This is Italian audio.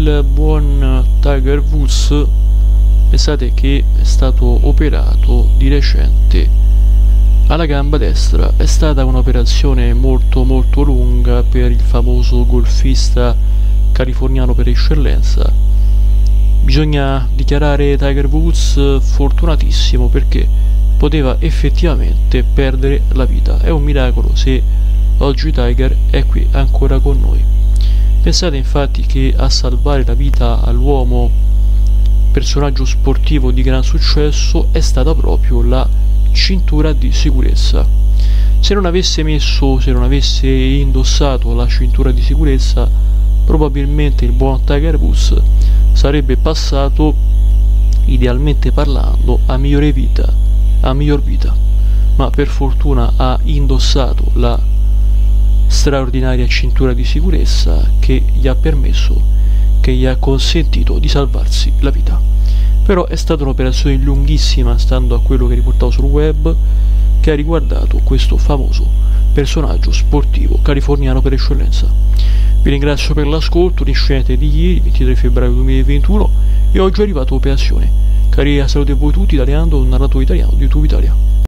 il buon Tiger Woods, pensate che è stato operato di recente alla gamba destra. È stata un'operazione molto lunga per il famoso golfista californiano per eccellenza. Bisogna dichiarare Tiger Woods fortunatissimo, perché poteva effettivamente perdere la vita. È un miracolo se oggi Tiger è qui ancora con noi. Pensate infatti che a salvare la vita all'uomo, personaggio sportivo di gran successo, è stata proprio la cintura di sicurezza. Se non avesse indossato la cintura di sicurezza, probabilmente il buon Tiger Woods sarebbe passato, idealmente parlando, a miglior vita, ma per fortuna ha indossato la straordinaria cintura di sicurezza che gli ha consentito di salvarsi la vita. Però è stata un'operazione lunghissima, stando a quello che riportavo sul web, che ha riguardato questo famoso personaggio sportivo californiano per eccellenza. Vi ringrazio per l'ascolto, l'incidente di ieri, 23 febbraio 2021, e oggi è arrivato operazione. Cari, salute a voi tutti, Italiano, un narratore italiano di YouTube Italia.